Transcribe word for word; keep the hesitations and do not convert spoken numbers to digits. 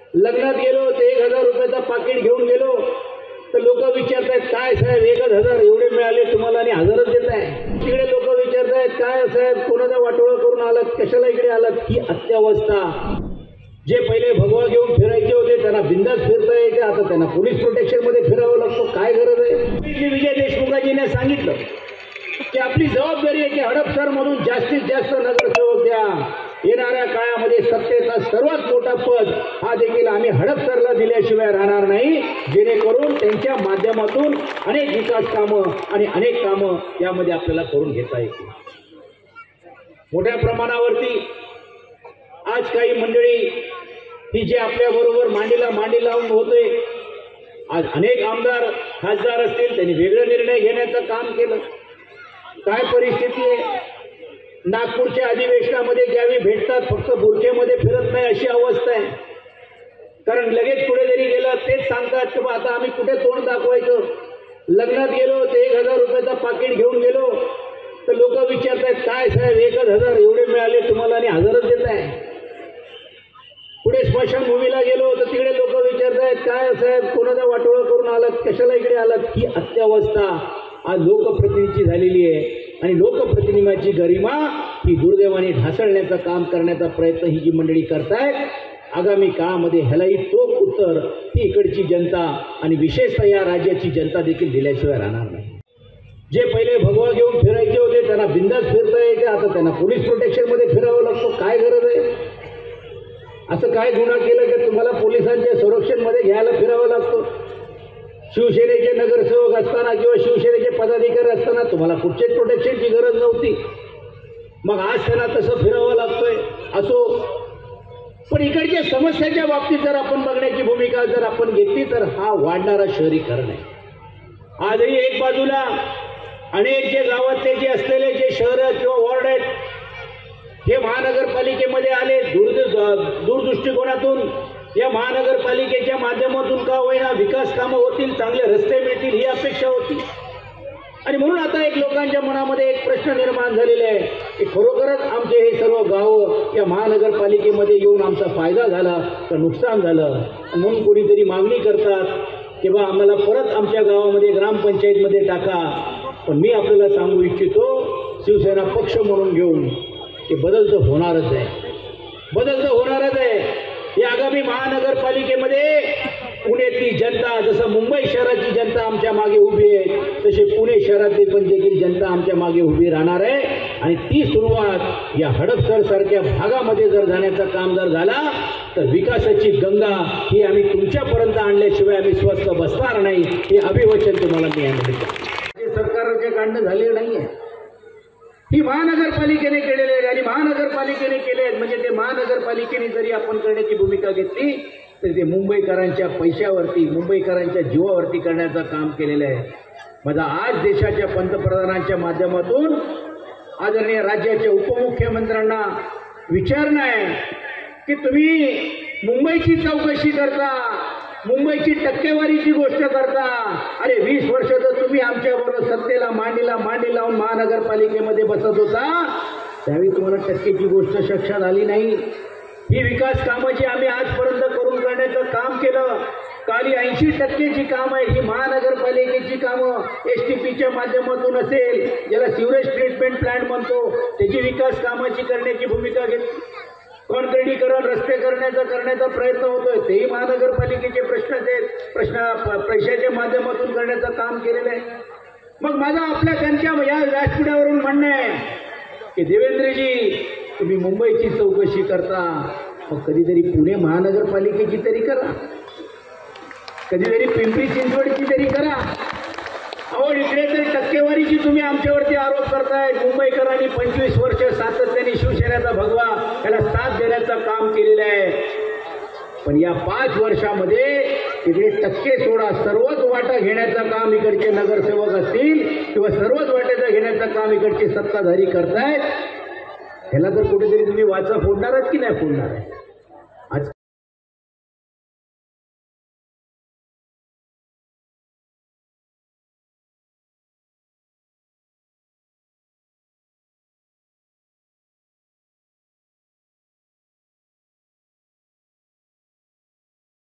लग्नात गेलो तर एक हजार रुपयाचा पाकिट घेऊन गेलो तर लोक विचारतायत काय साहेब एकच हजार एवढे मिळाले तुम्हाला आणि हजारच देत आहे. तिकडे लोक विचारतायत काय साहेब कोणाचा वाटोळा करून आलात कशाला इकडे आलात. ही अत्यावस्था. जे पहिले भगवा घेऊन फिरायचे होते त्यांना बिंदास फिरता येते, आता त्यांना पोलीस प्रोटेक्शन मध्ये फिरावं लागतो. काय गरज आहे. विजय देशमुखाजीने सांगितलं की आपली जबाबदारी आहे की हडपसर मधून जास्तीत जास्त नगरसेवक द्या. येणाऱ्या काळामध्ये सत्तेचा सर्वात मोठा पद हा देखील आम्ही हडपसरला दिल्याशिवाय राहणार नाही, जेणेकरून त्यांच्या माध्यमातून अनेक विकास कामं आणि अनेक कामं यामध्ये आपल्याला करून घेता येतील. मोठ्या प्रमाणावरती आज काही मंडळी ही जे आपल्या बरोबर मांडीला मांडी लावून होते, आज अनेक आमदार खासदार असतील त्यांनी वेगळे निर्णय घेण्याचं काम केलं. काय परिस्थिती आहे. नागपूरच्या अधिवेशनामध्ये ज्यावेळी भेटतात फक्त बुरखेमध्ये फिरत नाही अशी अवस्था आहे. कारण लगेच पुढे जरी गेलं तेच सांगतात की आता आम्ही कुठे तोंड दाखवायचं. लग्नात गेलो तर एक हजार रुपयाचा पाकिट घेऊन गेलो तर लोक विचारतायत काय साहेब एकच हजार एवढे मिळाले तुम्हाला आणि हजारच देत आहे. पुढे स्मशानभूमीला गेलो तर तिकडे लोक विचारतायत काय साहेब कोणाचा वाटोळा करून आलात कशाला इकडे आलात. ही अत्यावस्था आज लोकप्रतिनिधीची झालेली आहे आणि लोकप्रतिनिधीची गरिमा ही दुर्दैवाने ढासळण्याचं काम करण्याचा प्रयत्न ही जी मंडळी करतायत, आगामी काळामध्ये ह्यालाही चोख उत्तर ही इकडची जनता आणि विशेषतः या राज्याची जनता देखील दिल्याशिवाय राहणार नाही. जे पहिले भगवा घेऊन फिरायचे होते त्यांना बिंदास फिरता यायचे, आता त्यांना पोलीस प्रोटेक्शन मध्ये फिरावं लागतो. काय गरज आहे. असं काय गुन्हा केलं की तुम्हाला पोलिसांच्या संरक्षण मध्ये घ्यायला फिरावं लागतं. शिवसेनेचे नगरसेवक असताना किंवा शिवसेनेचे पदाधिकारी असताना तुम्हाला कुठच्याच प्रोटेक्शनची गरज नव्हती, मग आज त्यांना तसं फिरावं लागतंय. असो, पण इकडच्या समस्याच्या बाबतीत जर आपण बघण्याची भूमिका जर आपण घेतली तर हा वाढणारा शहरीकरण आहे. आजही एक बाजूला अनेक जे गावातले जे असलेले जे शहर किंवा वॉर्ड आहेत हे महानगरपालिकेमध्ये आले. दूर दूरदृष्टिकोनातून या महानगरपालिकेच्या माध्यमातून का होईना विकास कामं होतील, चांगले रस्ते मिळतील ही अपेक्षा होती. आणि म्हणून आता एक लोकांच्या मनामध्ये एक प्रश्न निर्माण झालेला आहे की खरोखरच आमचे हे सर्व गावं या महानगरपालिकेमध्ये येऊन आमचा फायदा झाला का नुकसान झालं. म्हणून कोणीतरी मागणी करतात की बा आम्हाला परत आमच्या गावामध्ये ग्रामपंचायतमध्ये टाका. पण मी आपल्याला सांगू इच्छितो शिवसेना पक्ष म्हणून घेऊन की बदल तर होणारच आहे. बदल तर होणारच आहे. या आगामी महानगरपालिकेमध्ये पुण्यातली जनता जसं मुंबई शहराची जनता आमच्या मागे उभी आहे तसे पुणे शहरातली पण देखील जनता आमच्या मागे उभी राहणार आहे. आणि ती सुरुवात या हडपसर सारख्या भागामध्ये जर जाण्याचं काम जर झाला तर विकासाची गंगा ही आम्ही तुमच्यापर्यंत आणल्याशिवाय आम्ही स्वस्थ बसणार नाही. हे अभिवचन तुम्हाला मी यामध्ये सरकारच्या कांड झाले नाहीये. ही महानगरपालिकेने केलेले आहे आणि महानगरपालिकेने केले आहेत म्हणजे ते महानगरपालिकेने जरी आपण करण्याची भूमिका घेतली तर ते मुंबईकरांच्या पैशावरती मुंबईकरांच्या जीवावरती करण्याचं काम केलेलं आहे. माझा आज देशाच्या पंतप्रधानांच्या माध्यमातून आदरणीय राज्याच्या उपमुख्यमंत्र्यांना विचारणं आहे की तुम्ही मुंबईची चौकशी करता, मुंबईची टक्केवारीची गोष्ट करता. अरे वीस वर्ष तर तुम्ही आमच्याबरोबर सत्तेला मांडीला मांडी लावून महानगरपालिकेमध्ये बसत होता, त्यावेळी तुम्हाला टक्केची गोष्ट लक्षात आली नाही. ही विकास कामं जी आम्ही आजपर्यंत करून करण्याचं काम केलं, काली ऐंशी टक्केची कामं आहे ही महानगरपालिकेची कामं एस टी पीच्या माध्यमातून असेल, ज्याला सिवरेज ट्रीटमेंट प्लांट म्हणतो त्याची विकास कामाची करण्याची भूमिका घेतली. कॉन्क्रिटीकरण रस्ते करण्याचा करण्याचा प्रयत्न होतोय तेही महानगरपालिकेचे प्रश्न आहेत. प्रश्न पैशाच्या माध्यमातून करण्याचं काम केलेलं आहे. मग माझं आपल्या त्यांच्या या व्यासपीठावरून म्हणणं आहे की देवेंद्रजी तुम्ही मुंबईची चौकशी करता, मग कधीतरी पुणे महानगरपालिकेची तरी करा, कधीतरी पिंपरी चिंचवडची तरी करा. अहो इकडे तर टक्केवारीची तुम्ही आमच्यावरती आरोप करताय. मुंबईकरांनी पंचवीस वर्ष सातत्याने शिवसेनेचा भगवा याला साथ देण्याचं काम केलेलं आहे. पण या पाच वर्षामध्ये इकडे टक्के सोडा सर्वच वाटा घेण्याचं काम इकडचे नगरसेवक असतील किंवा सर्वच वाट्याचा घेण्याचं काम इकडचे सत्ताधारी करतायत. ह्याला तर कुठेतरी तुम्ही वाचा फोडणारच की नाही फोडणार आहे.